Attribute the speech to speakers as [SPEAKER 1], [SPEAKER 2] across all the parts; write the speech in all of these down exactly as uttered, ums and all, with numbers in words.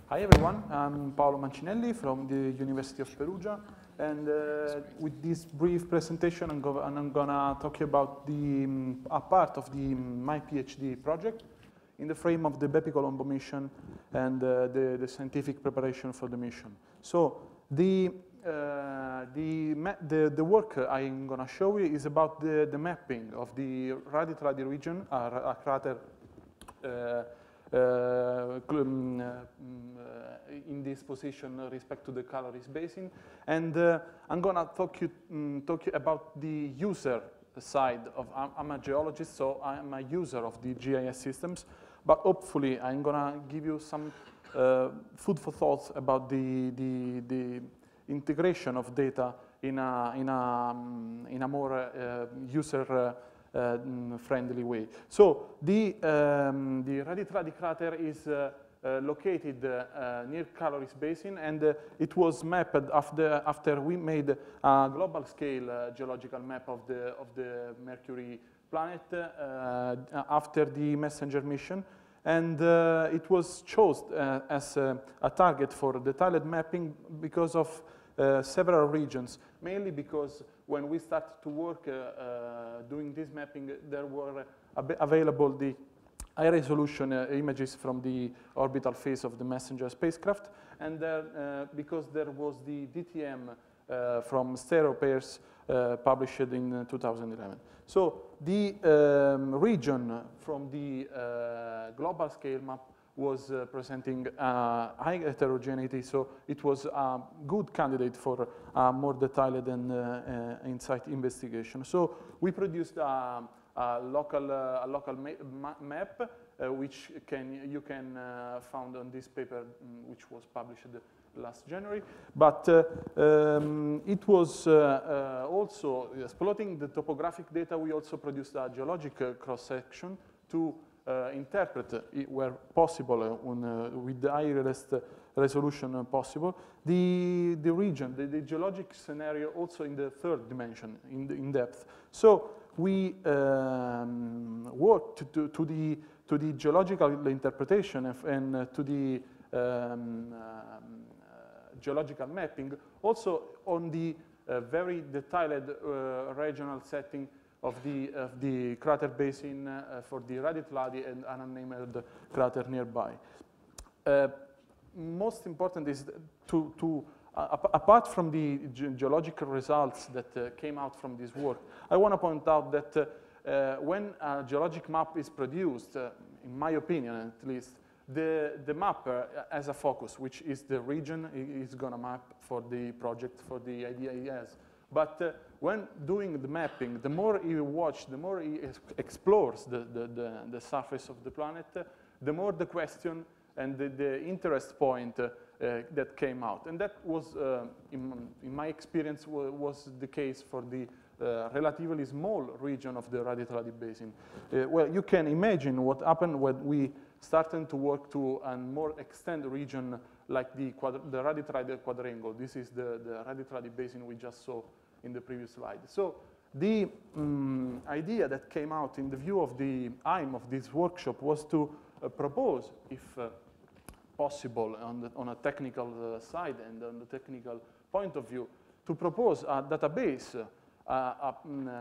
[SPEAKER 1] Hi everyone, I'm Paolo Mancinelli from the University of Perugia, and uh, with this brief presentation I'm, go I'm gonna talk about the, um, a part of the, um, my PhD project in the frame of the Bepi-Colombo mission and uh, the, the scientific preparation for the mission. So the, uh, the, the, the work I'm gonna show you is about the, the mapping of the Radi-Tradi region, uh, a crater uh, Uh, um, uh, in this position uh, respect to the Caloris Basin, and uh, I'm gonna talk you um, talk you about the user side of. I'm, I'm a geologist, so I'm a user of the G I S systems. But hopefully, I'm gonna give you some uh, food for thought about the the the integration of data in a in a um, in a more uh, user. Uh, Uh, friendly way. So the, um, the Radi-Tradi crater is uh, uh, located uh, near Caloris Basin, and uh, it was mapped after, after we made a global scale uh, geological map of the, of the Mercury planet uh, after the MESSENGER mission. And uh, it was chosen uh, as uh, a target for detailed mapping because of uh, several regions, mainly because when we started to work uh, uh, doing this mapping, there were uh, available the high-resolution uh, images from the orbital phase of the MESSENGER spacecraft, and there, uh, because there was the D T M uh, from stereo pairs uh, published in uh, two thousand eleven. So the um, region from the uh, global scale map was uh, presenting uh, high heterogeneity, so it was a good candidate for a more detailed and uh, uh, insight investigation. So we produced a, a local, uh, a local ma map, uh, which can, you can uh, found on this paper, um, which was published last January. But uh, um, it was uh, uh, also exploiting the topographic data. We also produced a geologic uh, cross-section to Uh, interpret it where possible uh, on, uh, with the highest uh, resolution uh, possible the the region, the, the geologic scenario, also in the third dimension, in the, in depth. So we um, worked to, to the to the geological interpretation of, and uh, to the um, um, uh, geological mapping, also on the uh, very detailed uh, regional setting of the, of the crater basin uh, for the Radi-Tradi and an unnamed crater nearby. Uh, most important is to, to uh, apart from the ge geological results that uh, came out from this work, I want to point out that uh, uh, when a geologic map is produced, uh, in my opinion at least, the, the map uh, has a focus, which is the region is going to map for the project, for the idea he has. But uh, when doing the mapping, the more he watch, the more he explores the, the, the, the surface of the planet, uh, the more the question and the, the interest point uh, uh, that came out. And that was, uh, in, in my experience, was the case for the uh, relatively small region of the Radi-Tradi Basin. Uh, well, you can imagine what happened when we started to work to a more extended region like the, the Radi-Tradi quadrangle. This is the, the Radi-Tradi Basin we just saw in the previous slide. So the um, idea that came out in the view of the aim of this workshop was to uh, propose, if uh, possible on, the, on a technical uh, side and on the technical point of view, to propose a database, uh, a,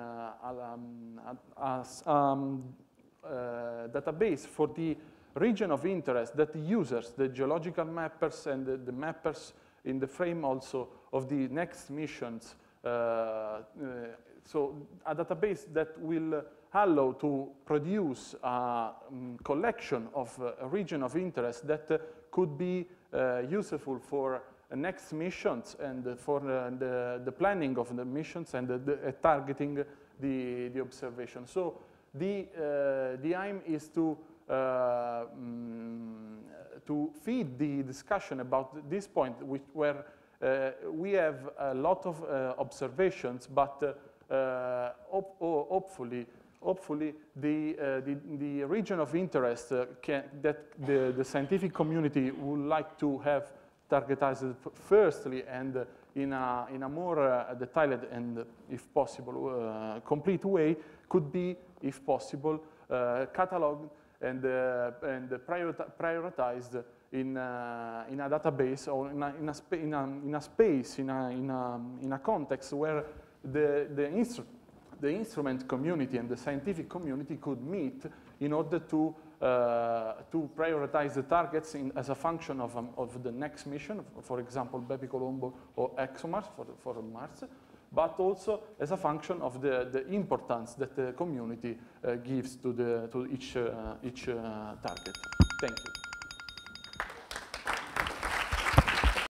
[SPEAKER 1] a, a, a um, uh, database for the region of interest that the users, the geological mappers and the, the mappers in the frame also of the next missions, uh, uh, so a database that will allow to produce a um, collection of uh, a region of interest that uh, could be uh, useful for uh, next missions and uh, for uh, the, the planning of the missions and the, the, uh, targeting the, the observation. So the, uh, the aim is to Uh, um, to feed the discussion about this point, which, where uh, we have a lot of uh, observations, but uh, uh, hop hopefully, hopefully the, uh, the the region of interest uh, can, that the, the scientific community would like to have targeted firstly and uh, in a in a more uh, detailed and, if possible, uh, complete way, could be, if possible, uh, cataloged and, uh, and prioritized in, uh, in a database or in a, in a, spa in a, in a space, in a, in, a, in a context where the, the, instru the instrument community and the scientific community could meet in order to, uh, to prioritize the targets in, as a function of, um, of the next mission, for example, BepiColombo or ExoMars for, for Mars, but also as a function of the, the importance that the community uh, gives to, the, to each, uh, each uh, target. Thank you.